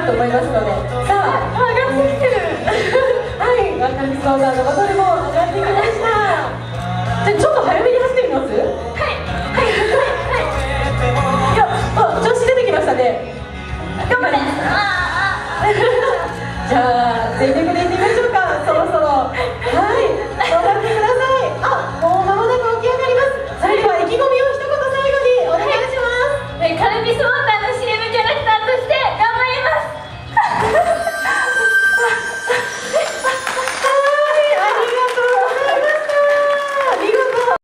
と思いますので、さあ上がってきてる。 はい、若きソーダのバトルも上がってきました。じゃあちょっと早めに走ってみます？はいはいはい。いや、調子出てきましたね。 頑張れ。 じゃあ全力でいってみましょうか。そろそろはい、